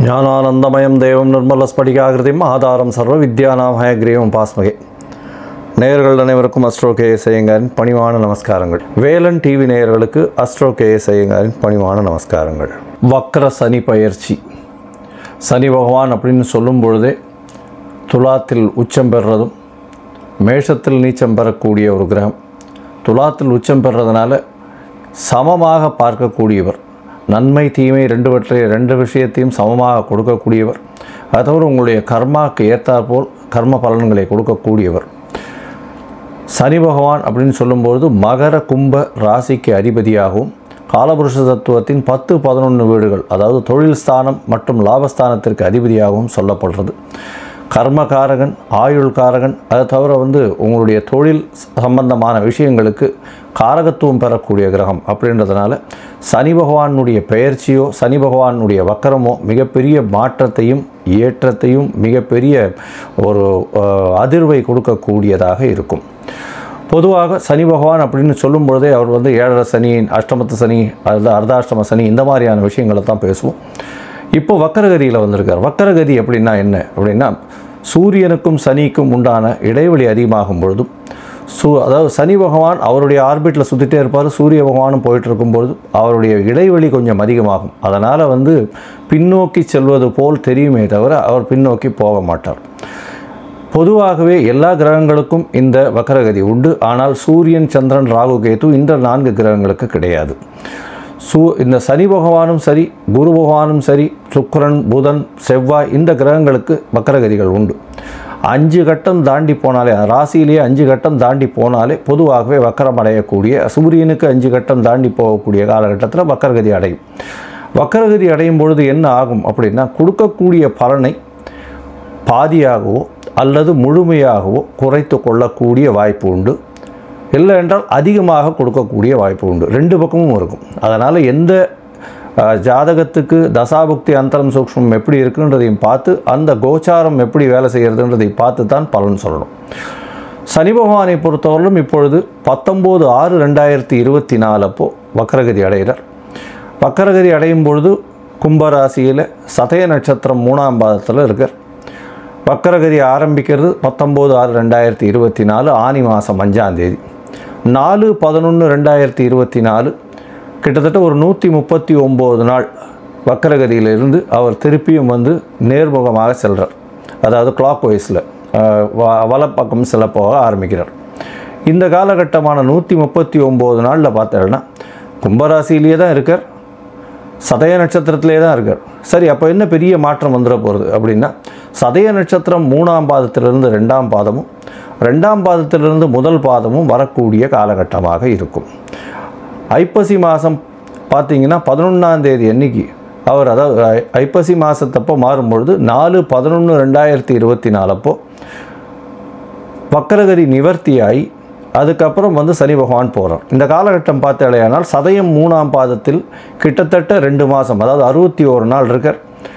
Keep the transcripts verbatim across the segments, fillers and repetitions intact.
ஞானானந்தமயம் தேவம் நிர்மலஸ்படிகாகிருதிம் ஆதாரம் சர்வ வித்யானாம் ஹயக்ரீவம் பாஸ்மகே. நேயர்கள் அனைவருக்கும் அஸ்ட்ரோ கே எஸ் ஐயங்காரின் பணிவான நமஸ்காரங்கள். வேலன் டிவி நேயர்களுக்கு அஸ்ட்ரோ கே எஸ் ஐயங்காரின் பணிவான நமஸ்காரங்கள். வக்ர சனி பயிற்சி. சனி பகவான் அப்படின்னு சொல்லும் பொழுதே துலாத்தில் உச்சம் பெறுறதும் மேஷத்தில் நீச்சம் பெறக்கூடிய ஒரு கிரகம். துலாத்தில் உச்சம் பெறுறதுனால சமமாக பார்க்கக்கூடியவர், நன்மை தீமை ரெண்டுவற்றை ரெண்டு விஷயத்தையும் சமமாக கொடுக்கக்கூடியவர். அது தவிர உங்களுடைய கர்மாவுக்கு ஏற்றாற்போல் கர்ம பலன்களை கொடுக்கக்கூடியவர். சனி பகவான் அப்படின்னு சொல்லும்போது மகர கும்ப ராசிக்கு அதிபதியாகவும் காலபுருஷ தத்துவத்தின் பத்து பதினொன்று வீடுகள், அதாவது தொழில் ஸ்தானம் மற்றும் லாபஸ்தானத்திற்கு அதிபதியாகவும் சொல்லப்படுறது. கர்மகாரகன், ஆயுள்காரகன், அதை தவிர வந்து உங்களுடைய தொழில் சம்பந்தமான விஷயங்களுக்கு காரகத்துவம் பெறக்கூடிய கிரகம். அப்படின்றதுனால சனி பகவானுடைய பெயர்ச்சியோ சனி பகவானுடைய வக்கரமோ மிகப்பெரிய மாற்றத்தையும் ஏற்றத்தையும் மிகப்பெரிய ஒரு அதிர்வை கொடுக்கக்கூடியதாக இருக்கும். பொதுவாக சனி பகவான் அப்படின்னு சொல்லும் பொழுதே அவர் வந்து ஏழரை சனி, அஷ்டமத்து சனி, அது அர்த்தாஷ்டம சனி, இந்த மாதிரியான விஷயங்களை தான் பேசுவோம். இப்போ வக்கரகதியில் வந்திருக்கார். வக்கரகதி அப்படின்னா என்ன அப்படின்னா, சூரியனுக்கும் சனிக்கும் உண்டான இடைவெளி அதிகமாகும் பொழுதும் சூ அதாவது சனி பகவான் அவருடைய ஆர்பிட்டில் சுற்றிட்டே இருப்பார், சூரிய பகவானும் போயிட்டு இருக்கும்பொழுது அவருடைய இடைவெளி கொஞ்சம் அதிகமாகும். அதனால் வந்து பின்னோக்கி செல்வது போல் தெரியுமே தவிர அவர் பின்னோக்கி போக மாட்டார். பொதுவாகவே எல்லா கிரகங்களுக்கும் இந்த வக்கரகதி உண்டு. ஆனால் சூரியன், சந்திரன், ராகு, கேது இந்த நான்கு கிரகங்களுக்கு கிடையாது. சூ இந்த சனி பகவானும் சரி, குரு பகவானும் சரி, சுக்கிரன், புதன், செவ்வாய் இந்த கிரகங்களுக்கு வக்கரகதிகள் உண்டு. அஞ்சு கட்டம் தாண்டி போனாலே, ராசியிலேயே அஞ்சு கட்டம் தாண்டி போனாலே பொதுவாகவே வக்கரம் அடையக்கூடிய, சூரியனுக்கு அஞ்சு கட்டம் தாண்டி போகக்கூடிய காலகட்டத்தில் வக்கரகதி அடையும். வக்கரகதி அடையும் பொழுது என்ன ஆகும் அப்படின்னா, கொடுக்கக்கூடிய பலனை பாதியாகவோ அல்லது முழுமையாகவோ குறைத்து கொள்ளக்கூடிய வாய்ப்பு உண்டு. இல்லை என்றால் அதிகமாக கொடுக்கக்கூடிய வாய்ப்பு உண்டு. ரெண்டு பக்கமும் இருக்கும். அதனால் எந்த ஜாதகத்துக்கு தசாபுக்தி அந்தரம் சூக்ஷ்மம் எப்படி இருக்குன்றதையும் பார்த்து, அந்த கோச்சாரம் எப்படி வேலை செய்கிறதுன்றதை பார்த்து தான் பலன் சொல்லணும். சனி பகவானை பொறுத்தவரையிலும் இப்பொழுது பத்தொம்போது ஆறு ரெண்டாயிரத்தி இருபத்தி நாலு அப்போ வக்கரகதி அடைகிறார். வக்கரகதி அடையும் பொழுது கும்பராசியில் சதய நட்சத்திரம் மூணாம் பாதத்தில் இருக்கார். வக்கரகதி ஆரம்பிக்கிறது பத்தொம்போது ஆறு ரெண்டாயிரத்தி இருபத்தி நாலு ஆனி மாதம் அஞ்சாம் தேதி. நாலு பதினொன்று ரெண்டாயிரத்தி இருபத்தி நாலு கிட்டத்தட்ட ஒரு நூற்றி முப்பத்தி ஒம்பது நாள் வக்கரகதியிலிருந்து அவர் திருப்பியும் வந்து நேர்முகமாக செல்கிறார். அதாவது கிளாக் வைஸில் வலப்பக்கம் செல்ல போக ஆரம்பிக்கிறார். இந்த காலகட்டமான நூற்றி முப்பத்தி ஒம்பது நாளில் பார்த்தோன்னா கும்பராசியிலேயே தான் இருக்கார், சதய நட்சத்திரத்திலே தான் இருக்கார். சரி, அப்போ என்ன பெரிய மாற்றம் வந்துட போகிறது அப்படின்னா, சதய நட்சத்திரம் மூணாம் பாதத்திலிருந்து ரெண்டாம் பாதமும் ரெண்டாம் பாதத்திலிருந்து முதல் பாதமும் வரக்கூடிய காலகட்டமாக இருக்கும். ஐப்பசி மாதம் பார்த்திங்கன்னா பதினொன்றாம் தேதி அன்னைக்கு அவர், அதாவது ஐப்பசி மாதத்தப்போ மாறும்பொழுது நாலு பதினொன்று ரெண்டாயிரத்தி இருபத்தி நாலப்போ வக்கரகதி நிவர்த்தியாகி அதுக்கப்புறம் வந்து சனி பகவான் போகிறார். இந்த காலகட்டம் பார்த்தாலேயானால் சதயம் மூணாம் பாதத்தில் கிட்டத்தட்ட ரெண்டு மாதம், அதாவது அறுபத்தி ஒரு நாள் இருக்கார்.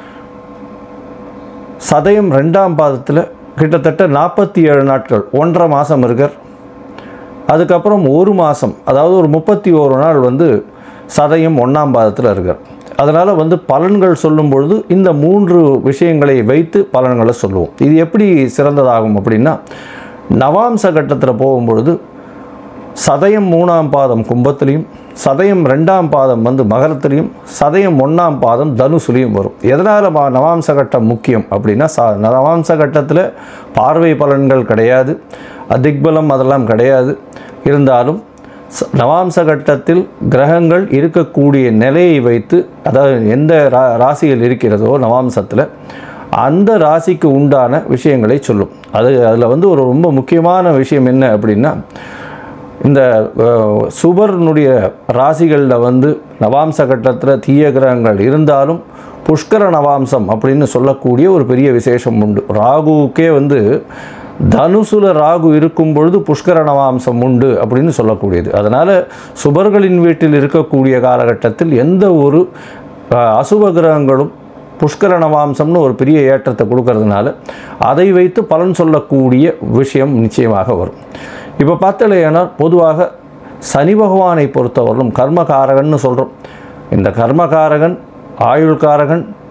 சதயம் ரெண்டாம் பாதத்தில் கிட்டத்தட்ட நாற்பத்தி ஏழு நாட்கள், ஒன்றரை மாதம் இருக்கார். அதுக்கப்புறம் ஒரு மாதம், அதாவது ஒரு முப்பத்தி ஒரு நாள் வந்து சதயம் ஒன்றாம் பாதத்தில் இருக்கார். அதனால் வந்து பலன்கள் சொல்லும் பொழுது இந்த மூன்று விஷயங்களை வைத்து பலன்களை சொல்லுவோம். இது எப்படி சிறந்ததாகும் அப்படின்னா, நவாம்ச கட்டத்தில் போகும்பொழுது சதயம் மூணாம் பாதம் கும்பத்திலையும், சதயம் ரெண்டாம் பாதம் வந்து மகரத்திலையும், சதயம் ஒன்றாம் பாதம் தனுசுலையும் வரும். எதனால் நவாம்ச கட்டம் முக்கியம் அப்படின்னா, ச நவாம்ச கட்டத்தில் பார்வை பலன்கள் கிடையாது, அதிக்பலம் அதெல்லாம் கிடையாது. இருந்தாலும் நவாம்ச கட்டத்தில் கிரகங்கள் இருக்கக்கூடிய நிலையை வைத்து, அதாவது எந்த ரா ராசியில் இருக்கிறதோ நவாம்சத்தில் அந்த ராசிக்கு உண்டான விஷயங்களை சொல்லும். அது அதில் வந்து ஒரு ரொம்ப முக்கியமான விஷயம் என்ன அப்படின்னா, இந்த சுபர்னுடைய ராசிகளில் வந்து நவாம்ச கட்டத்தில் தீய கிரகங்கள் இருந்தாலும் புஷ்கர நவாம்சம் அப்படின்னு சொல்லக்கூடிய ஒரு பெரிய விசேஷம் உண்டு. ராகுவுக்கே வந்து தனுசுல ராகு இருக்கும் பொழுது புஷ்கர நவாம்சம் உண்டு அப்படின்னு சொல்லக்கூடியது. அதனால் சுபர்களின் வீட்டில் இருக்கக்கூடிய காலகட்டத்தில் எந்த ஒரு அசுப கிரகங்களும் புஷ்கர நவாம்சம்னு ஒரு பெரிய ஏற்றத்தை கொடுக்கறதுனால அதை வைத்து பலன் சொல்லக்கூடிய விஷயம் நிச்சயமாக வரும். இப்போ பார்த்தலையானா பொதுவாக சனி பகவானை பொறுத்தவரையிலும் கர்மகாரகன்னு சொல்கிறோம். இந்த கர்மகாரகன், ஆயுள்காரகன்,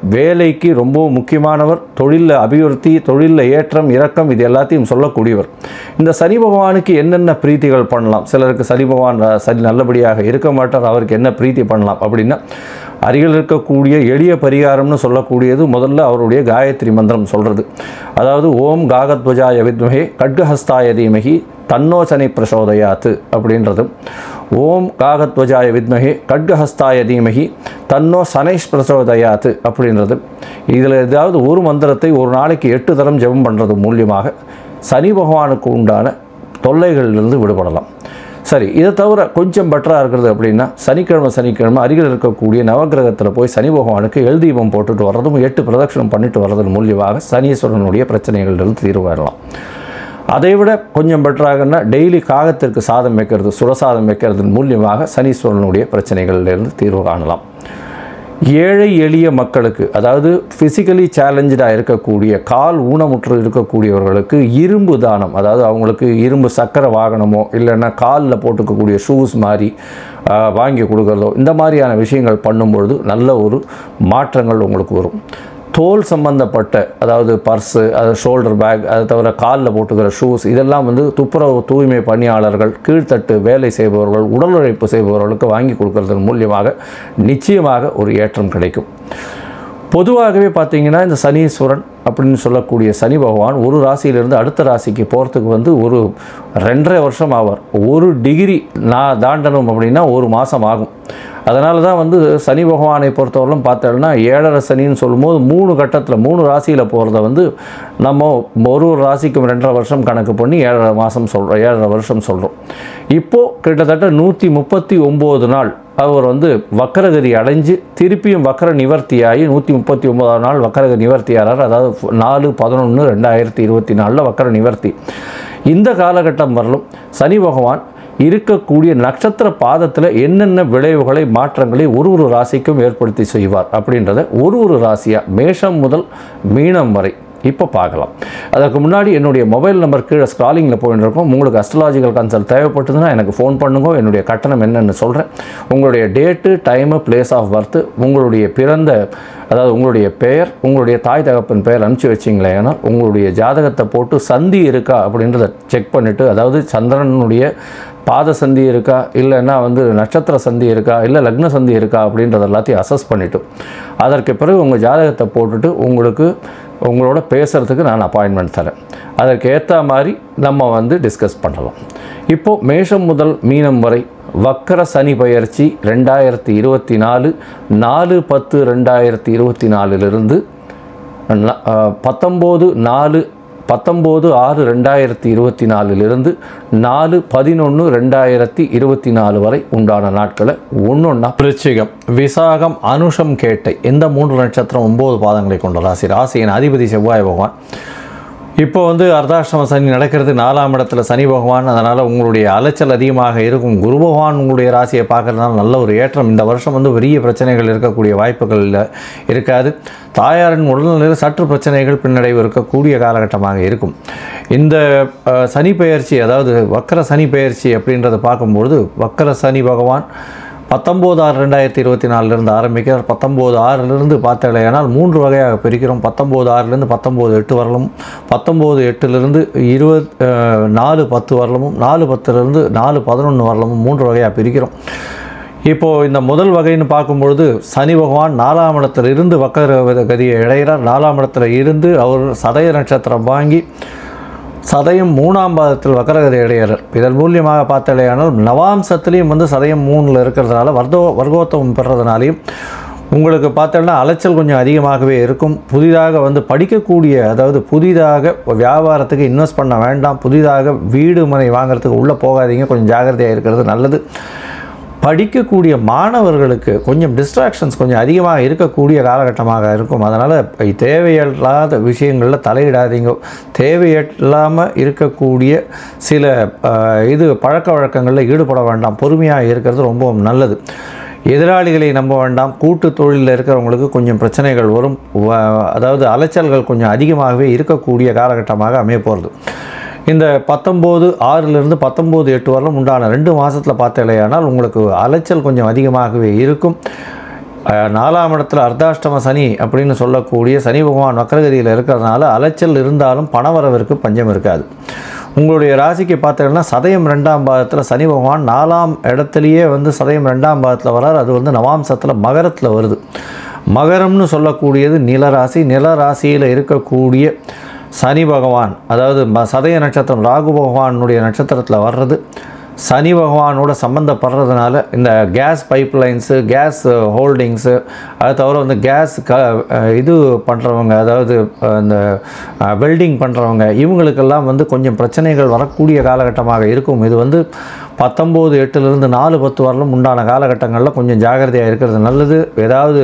வேலைக்கு ரொம்ப முக்கியமானவர், தொழிலில் அபிவிருத்தி, தொழிலில் ஏற்றம் இறக்கம் இது எல்லாத்தையும் சொல்லக்கூடியவர். இந்த சனி பகவானுக்கு என்னென்ன பிரீத்திகள் பண்ணலாம்? சிலருக்கு சனி பகவான் சரி நல்லபடியாக இருக்க மாட்டார், அவருக்கு என்ன பிரீத்தி பண்ணலாம் அப்படின்னா, அருகில் இருக்கக்கூடிய எளிய பரிகாரம்னு சொல்லக்கூடியது முதல்ல அவருடைய காயத்ரி மந்திரம் சொல்கிறது. அதாவது ஓம் காகத்வஜாய வித்மஹே கட்கஹஸ்தாய தீமஹி தன்னோ சனி பிரசோதயாத்து அப்படின்றது. ஓம் காகத்வஜாய வித்மஹே கட்கஹஸ்தாய தீமஹி தன்னோ சனைஷ் பிரசோதயாத்து அப்படின்றது. இதில் ஏதாவது ஒரு மந்திரத்தை ஒரு நாளைக்கு எட்டு தரம் ஜெபம் பண்ணுறது மூலியமாக சனி பகவானுக்கு உண்டான தொல்லைகளிலிருந்து விடுபடலாம். சரி, இதை தவிர கொஞ்சம் பெட்டராக இருக்கிறது அப்படின்னா சனிக்கிழமை சனிக்கிழமை அருகில் இருக்கக்கூடிய நவகிரகத்தில் போய் சனி பகவானுக்கு எல் தீபம் போட்டுட்டு வர்றதும் எட்டு பிரதட்சணம் பண்ணிட்டு வர்றதன் மூலியமாக சனீஸ்வரனுடைய பிரச்சனைகளிலிருந்து தீர்வு வரலாம். அதை விட கொஞ்சம் பெட்டராகனா டெய்லி காகத்திற்கு சாதம் வைக்கிறது, சுரசாதம் வைக்கிறதன் மூலியமாக சனீஸ்வரனுடைய பிரச்சனைகளிலிருந்து தீர்வு காணலாம். ஏழை எளிய மக்களுக்கு, அதாவது ஃபிசிக்கலி சேலஞ்சாக இருக்கக்கூடிய கால் ஊனமுற்று இருக்கக்கூடியவர்களுக்கு இரும்பு தானம், அதாவது அவங்களுக்கு இரும்பு சக்கர வாகனமோ இல்லைன்னா காலில் போட்டுக்கக்கூடிய ஷூஸ் மாதிரி வாங்கி கொடுக்குறதோ இந்த மாதிரியான விஷயங்கள் பண்ணும்பொழுது நல்ல ஒரு மாற்றங்கள் உங்களுக்கு வரும். தோல் சம்பந்தப்பட்ட, அதாவது பர்ஸு, அது ஷோல்டர் பேக், அதை தவிர காலில் போட்டுக்கிற ஷூஸ் இதெல்லாம் வந்து துப்புரவு தூய்மை பணியாளர்கள், கீழ்த்தட்டு வேலை செய்பவர்கள், உடல் உழைப்பு செய்பவர்களுக்கு வாங்கி கொடுக்கறதன் மூலியமாக நிச்சயமாக ஒரு ஏற்றம் கிடைக்கும். பொதுவாகவே பார்த்தீங்கன்னா இந்த சனீஸ்வரன் அப்படின்னு சொல்லக்கூடிய சனி பகவான் ஒரு ராசியிலிருந்து அடுத்த ராசிக்கு போகிறதுக்கு வந்து ஒரு ரெண்டரை வருஷம் ஆவார். ஒரு டிகிரி நான் தாண்டணும் அப்படின்னா ஒரு மாதம் ஆகும். அதனால தான் வந்து சனி பகவானை பொறுத்தவரையிலும் பார்த்தோம்னா ஏழரை சனின்னு சொல்லும்போது மூணு கட்டத்தில் மூணு ராசியில் போகிறத வந்து நம்ம ஒரு ஒரு ராசிக்கும் ரெண்டரை வருஷம் கணக்கு பண்ணி ஏழரை மாதம் சொல்கிறோம், ஏழரை வருஷம் சொல்கிறோம். இப்போது கிட்டத்தட்ட நூற்றி முப்பத்தி ஒம்பது நாள் அவர் வந்து வக்கரகதி அடைஞ்சு திருப்பியும் வக்கர நிவர்த்தியாகி நூற்றி முப்பத்தி ஒன்பதாம் நாள் வக்கரக நிவர்த்தியாகிறார். அதாவது நாலு பதினொன்று ரெண்டாயிரத்தி இருபத்தி நாலில் வக்கர நிவர்த்தி. இந்த காலகட்டம் வரலும் சனி பகவான் இருக்கக்கூடிய நட்சத்திர பாதத்தில் என்னென்ன விளைவுகளை மாற்றங்களை ஒரு ஒரு ராசிக்கும் ஏற்படுத்தி செய்வார் அப்படின்றத ஒரு ஒரு ராசியாக மேஷம் முதல் மீனம் வரை இப்போ பார்க்கலாம். அதற்கு முன்னாடி என்னுடைய மொபைல் நம்பர் கீழே ஸ்க்ராலிங்கில் போயிட்டு இருக்கோம். உங்களுக்கு அஸ்ட்ராலாஜிக்கல் கன்சல்ட் தேவைப்பட்டதுன்னா எனக்கு ஃபோன் பண்ணுங்க. என்னுடைய கட்டணம் என்னென்னு சொல்கிறேன். உங்களுடைய date, time, place of birth, உங்களுடைய பிறந்த, அதாவது உங்களுடைய பெயர், உங்களுடைய தாய் தகப்பன் பெயர் அனுப்பிச்சி வச்சிங்களே, ஏன்னா உங்களுடைய ஜாதகத்தை போட்டு சந்தி இருக்கா அப்படின்றத செக் பண்ணிவிட்டு, அதாவது சந்திரனுடைய பாத சந்தி இருக்கா, இல்லைன்னா வந்து நட்சத்திர சந்தி இருக்கா, இல்லை லக்ன சந்தி இருக்கா அப்படின்றத எல்லாத்தையும் அசஸ் பண்ணிவிட்டு அதற்கு பிறகு உங்கள் ஜாதகத்தை போட்டுட்டு உங்களுக்கு உங்களோட பேசுகிறதுக்கு நான் அப்பாயின்மெண்ட் தரேன். அதற்கு ஏற்ற மாதிரி நம்ம வந்து டிஸ்கஸ் பண்ணலாம். இப்போது மேஷம் முதல் மீனம் வரை வக்கர சனி பயிற்சி ரெண்டாயிரத்தி இருபத்தி நாலு நாலு பத்து ரெண்டாயிரத்தி இருபத்தி நாலுலிருந்து பத்தொம்போது நாலு பத்தொம்போது ஆறு ரெண்டாயிரத்தி இருபத்தி நாலுலிருந்து நாலு பதினொன்று ரெண்டாயிரத்தி இருபத்தி நாலு வரை உண்டான நாட்களை ஒன்று ஒன்றா விருச்சிகம், விசாகம், அனுஷம், கேட்டை இந்த மூன்று நட்சத்திரம் ஒம்பது பாதங்களை கொண்ட ராசி. ராசியின் அதிபதி செவ்வாய் பகவான். இப்போ வந்து அர்த்தாஷ்டம சனி நடக்கிறது, நாலாம் இடத்துல சனி பகவான். அதனால் உங்களுடைய அலைச்சல் அதிகமாக இருக்கும். குரு பகவான் உங்களுடைய ராசியை பார்க்குறதுனால நல்ல ஒரு ஏற்றம். இந்த வருஷம் வந்து பெரிய பிரச்சனைகள் இருக்கக்கூடிய வாய்ப்புகள் இருக்காது. தாயாரின் உடல்நிலையில் சற்று பிரச்சனைகள் பின்னடைவு இருக்கக்கூடிய காலகட்டமாக இருக்கும். இந்த சனி பெயர்ச்சி, அதாவது வக்கர சனி பெயர்ச்சி அப்படின்றத பார்க்கும்பொழுது வக்கர சனி பகவான் பத்தொம்போது ஆறு ரெண்டாயிரத்தி இருபத்தி நாலுலேருந்து ஆரம்பிக்கிறார். பத்தொம்போது ஆறிலிருந்து பார்த்தலையானால் மூன்று வகையாக பிரிக்கிறோம். பத்தொம்போது ஆறிலிருந்து பத்தொம்போது எட்டு வரலும், பத்தொம்போது எட்டுலேருந்து இருபது நாலு பத்து வரலமும், நாலு பத்துலேருந்து நாலு பதினொன்று வரலமும் மூன்று வகையாக பிரிக்கிறோம். இப்போது இந்த முதல் வகைன்னு பார்க்கும்பொழுது சனி பகவான் நாலாம் இடத்துல இருந்து வக்கர கதியை இடைகிறார். நாலாம் இடத்துல இருந்து அவர் சதய நட்சத்திரம் வாங்கி சதயம் மூணாம் பாதத்தில் வக்கரகதி இடையறர். இதன் மூலியமாக பார்த்தாலேயானால் நவாம்சத்துலேயும் வந்து சதயம் மூணில் இருக்கிறதுனால வர்தோ வர்க்கோத்தமம் பெறதுனாலையும் உங்களுக்கு பார்த்தோன்னா அலைச்சல் கொஞ்சம் அதிகமாகவே இருக்கும். புதிதாக வந்து படிக்கக்கூடிய, அதாவது புதிதாக வியாபாரத்துக்கு இன்வெஸ்ட் பண்ண வேண்டாம். புதிதாக வீடு மனை வாங்கிறதுக்கு உள்ளே போகாதீங்க, கொஞ்சம் ஜாகிரதையாக இருக்கிறது நல்லது. படிக்கக்கூடிய மாணவர்களுக்கு கொஞ்சம் டிஸ்ட்ராக்ஷன்ஸ் கொஞ்சம் அதிகமாக இருக்கக்கூடிய காலகட்டமாக இருக்கும். அதனால் தேவையில்லாத விஷயங்களில் தலையிடாதீங்க. தேவையில்லாமல் இருக்கக்கூடிய சில இது பழக்க வழக்கங்களில் ஈடுபட வேண்டாம். பொறுமையாக இருக்கிறது ரொம்ப நல்லது. எதிராளிகளை நம்ப வேண்டாம். கூட்டு தொழிலில் இருக்கிறவங்களுக்கு கொஞ்சம் பிரச்சனைகள் வரும். அதாவது அலைச்சல்கள் கொஞ்சம் அதிகமாகவே இருக்கக்கூடிய காலகட்டமாக அமைய போகிறது. இந்த பத்தொம்போது ஆறிலிருந்து பத்தொம்போது எட்டு வரலும் உண்டான ரெண்டு மாதத்தில் பார்த்தலையானால் உங்களுக்கு அலைச்சல் கொஞ்சம் அதிகமாகவே இருக்கும். நாலாம் இடத்துல அர்த்தாஷ்டம சனி அப்படின்னு சொல்லக்கூடிய சனி பகவான் வக்ரகதியில் இருக்கிறதுனால அலைச்சல் இருந்தாலும் பணவரவிற்கு பஞ்சம் இருக்காது. உங்களுடைய ராசிக்கு பார்த்தீங்கன்னா சதயம் ரெண்டாம் பாதத்தில் சனி பகவான் நாலாம் இடத்துலையே வந்து சதயம் ரெண்டாம் பாதத்தில் வரார். அது வந்து நவாம்சத்தில் மகரத்தில் வருது. மகரம்னு சொல்லக்கூடியது நிலராசி. நிலராசியில் இருக்கக்கூடிய சனி பகவான், அதாவது சதய நட்சத்திரம் ராகு பகவானுடைய நட்சத்திரத்தில் வர்றது சனி பகவானோட சம்மந்தப்படுறதுனால இந்த கேஸ் பைப்லைன்ஸு, கேஸ் ஹோல்டிங்ஸு, அது தவிர வந்து கேஸ் க இது பண்ணுறவங்க, அதாவது இந்த வெல்டிங் பண்ணுறவங்க, இவங்களுக்கெல்லாம் வந்து கொஞ்சம் பிரச்சனைகள் வரக்கூடிய காலகட்டமாக இருக்கும். இது வந்து பத்தொம்போது எட்டுலேருந்து நாலு பத்து வரலும் உண்டான காலகட்டங்களில் கொஞ்சம் ஜாகிரதையாக இருக்கிறது நல்லது. ஏதாவது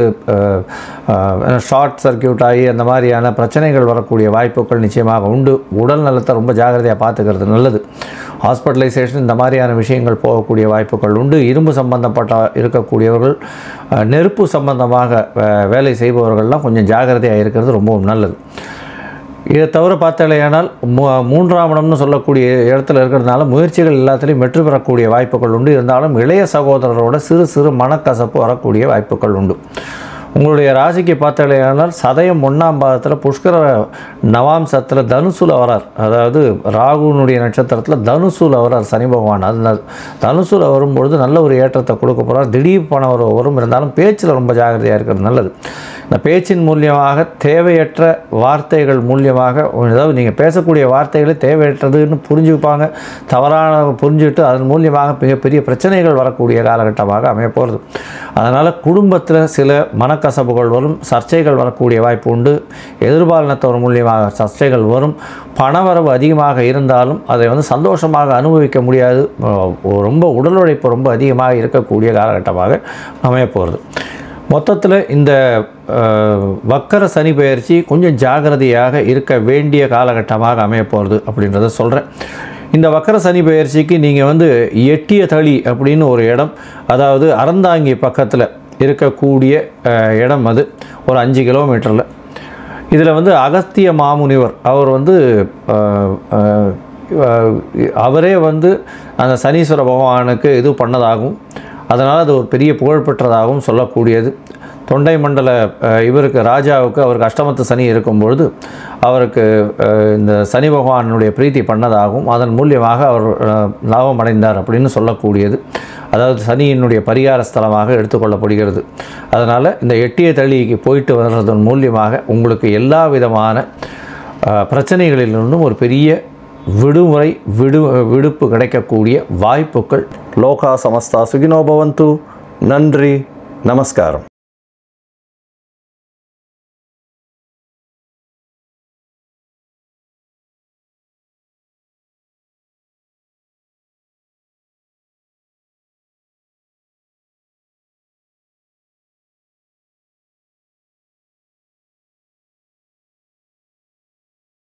ஷார்ட் சர்க்கியூட் ஆகி அந்த மாதிரியான பிரச்சனைகள் வரக்கூடிய வாய்ப்புகள் நிச்சயமாக உண்டு. உடல் நலத்தை ரொம்ப ஜாகிரதையாக பார்த்துக்கிறது நல்லது. ஹாஸ்பிட்டலைசேஷன் இந்த மாதிரியான விஷயங்கள் போகக்கூடிய வாய்ப்புகள் உண்டு. இரும்பு சம்பந்தப்பட்ட இருக்கக்கூடியவர்கள், நெருப்பு சம்பந்தமாக வேலை செய்பவர்கள்லாம் கொஞ்சம் ஜாகிரதையாக இருக்கிறது ரொம்பவும் நல்லது. இதை தவிர பார்த்தாலேயானால் மூ மூன்றாம் இடம்னு சொல்லக்கூடிய இடத்துல இருக்கிறதுனால முயற்சிகள் எல்லாத்துலேயும் வெற்றி பெறக்கூடிய வாய்ப்புகள் உண்டு. இருந்தாலும் இளைய சகோதரரோட சிறு சிறு மனக்கசப்பு வரக்கூடிய வாய்ப்புகள் உண்டு. உங்களுடைய ராசிக்கு பார்த்தாலேயானால் சதயம் ஒன்றாம் பாதத்தில் புஷ்கர நவாம்சத்தில் தனுசுல வரார். அதாவது ராகுனுடைய நட்சத்திரத்தில் தனுசுல வரார் சனி பகவான். அது தனுசுல வரும்பொழுது நல்ல ஒரு ஏற்றத்தை கொடுக்க போகிறார். திடீர் பண வர வரும். இருந்தாலும் பேச்சில் ரொம்ப ஜாகிரதையாக இருக்கிறது நல்லது. இந்த பேச்சின் மூலியமாக தேவையற்ற வார்த்தைகள் மூலியமாக, அதாவது நீங்கள் பேசக்கூடிய வார்த்தைகளை தேவையற்றதுன்னு புரிஞ்சுப்பாங்க, தவறான புரிஞ்சுக்கிட்டு அதன் மூலியமாக மிகப்பெரிய பிரச்சனைகள் வரக்கூடிய காலகட்டமாக அமைய போகிறது. அதனால் குடும்பத்தில் சில மனக்கசப்புகள் வரும், சர்ச்சைகள் வரக்கூடிய வாய்ப்பு உண்டு. எதிர்பாலினத்தவர் மூலியமாக சர்ச்சைகள் வரும். பணவரவு அதிகமாக இருந்தாலும் அதை வந்து சந்தோஷமாக அனுபவிக்க முடியாது. ரொம்ப உடல் உழைப்பு ரொம்ப அதிகமாக இருக்கக்கூடிய காலகட்டமாக அமைய போகிறது. மொத்தத்தில் இந்த வக்கர சனி பயிற்சி கொஞ்சம் ஜாகிரதையாக இருக்க வேண்டிய காலகட்டமாக அமைய போகிறது அப்படின்றத சொல்கிறேன். இந்த வக்கர சனி பயிற்சிக்கு நீங்கள் வந்து எட்டிய தளி அப்படின்னு ஒரு இடம், அதாவது அறந்தாங்கி பக்கத்தில் இருக்கக்கூடிய இடம், அது ஒரு அஞ்சு கிலோமீட்டரில். இதில் வந்து அகஸ்திய மாமுனிவர் அவர் வந்து அவரே வந்து அந்த சனீஸ்வர பகவானுக்கு இது பண்ணதாகவும், அதனால் அது ஒரு பெரிய புகழ்பெற்றதாகவும் சொல்லக்கூடியது. தொண்டை மண்டல இவருக்கு ராஜாவுக்கு அவருக்கு அஷ்டமத்து சனி இருக்கும்பொழுது அவருக்கு இந்த சனி பகவானுடைய பிரீத்தி பண்ணதாகவும் அதன் மூலியமாக அவர் லாபம் அடைந்தார் அப்படின்னு சொல்லக்கூடியது. அதாவது சனியினுடைய பரிகார ஸ்தலமாக எடுத்துக்கொள்ளப்படுகிறது. அதனால் இந்த எட்டிய தளிக்கு போயிட்டு வர்றதன் மூலியமாக உங்களுக்கு எல்லா விதமான பிரச்சனைகளிலிருந்தும் ஒரு பெரிய விடுமுறை விடு விடுப்பு கிடைக்கக்கூடிய வாய்ப்புகள். லோகா சமஸ்தா சுகினோ பவந்து. நன்றி, நமஸ்காரம்.